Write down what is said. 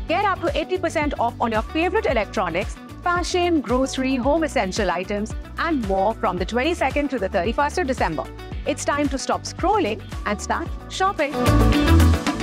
Get up to 80% off on your favorite electronics, fashion, grocery, home essential items, and more from the 22nd to the 31st of December. It's time to stop scrolling and start shopping.